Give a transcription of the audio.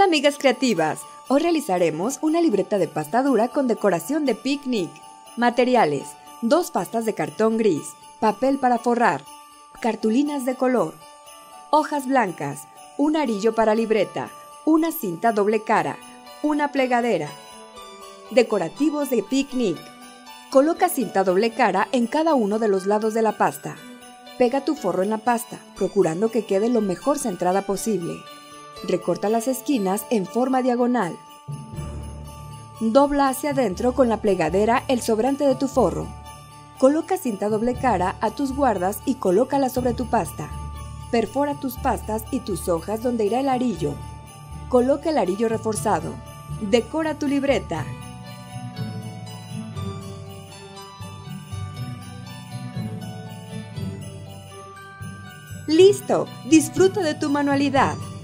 amigas creativas, hoy realizaremos una libreta de pasta dura con decoración de picnic. Materiales: 2 pastas de cartón gris, papel para forrar, cartulinas de color, hojas blancas, un arillo para libreta, una cinta doble cara, una plegadera. Decorativos de picnic. Coloca cinta doble cara en cada uno de los lados de la pasta. Pega tu forro en la pasta, procurando que quede lo mejor centrada posible. Recorta las esquinas en forma diagonal. Dobla hacia adentro con la plegadera el sobrante de tu forro. Coloca cinta doble cara a tus guardas y colócala sobre tu pasta. Perfora tus pastas y tus hojas donde irá el arillo. Coloca el arillo reforzado. Decora tu libreta. ¡Listo! Disfruta de tu manualidad.